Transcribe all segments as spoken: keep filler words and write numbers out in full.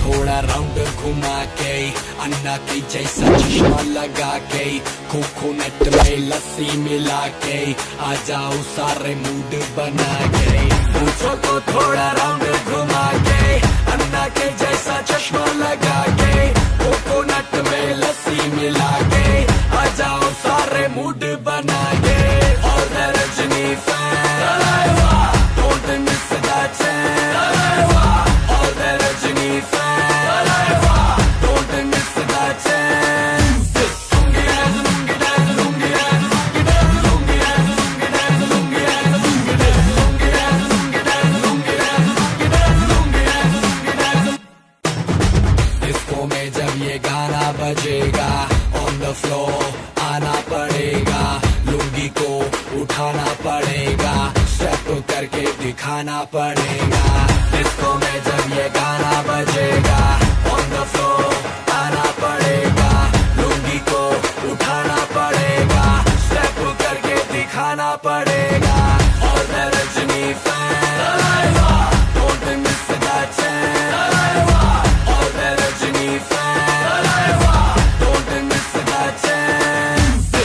थोड़ा राउंड घुमा के, अन्ना के जैसा चश्मा लगा के, कोकोनट में लस्सी मिला के, आ जाओ सारे मूड बना के। पूछो तो थोड़ा राउंड घुमा के, अन्ना के जैसा चश्मा लगा के, कोकोनट में लस्सी मिला के, आ जाओ सारे मूड बना के। All the Rajni fans, don't miss that chance. All the Rajni fans, don't miss that chance. Lungi dance, lungi dance, lungi dance, lungi dance, lungi dance, lungi dance, lungi dance, lungi dance, lungi dance, lungi dance, lungi dance, lungi dance, lungi dance, lungi dance. Disco में जब ये गाना बजेगा, on the floor आना पड़ेगा, लुंगी को उठाना पड़ेगा, स्टेप करके दिखाना पड़ेगा। डिस्को में जब ये गाना बजेगा, ऑन द फ्लोर आना पड़ेगा, लुंगी को उठाना पड़ेगा, स्टेप करके दिखाना पड़ेगा। All the Rajni fan, don't miss that chance. All the Rajni fan, don't miss that chance.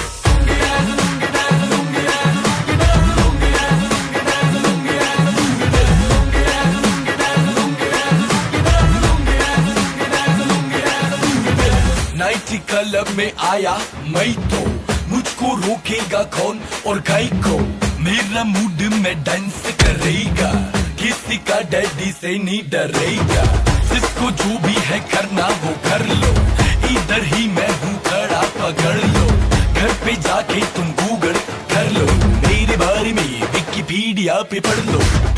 Night club में आया मैं तो, मुझको रोकेगा कौन और गाय को, मेरा मूड में डांस करेगा, किसी का डैडी से नहीं डरेगा, जिसको जो भी है करना वो कर लो, इधर ही मैं हूँ खड़ा पकड़ लो, घर पे जाके तुम गूगल कर लो, मेरे बारे में विकिपीडिया पे पढ़ लो।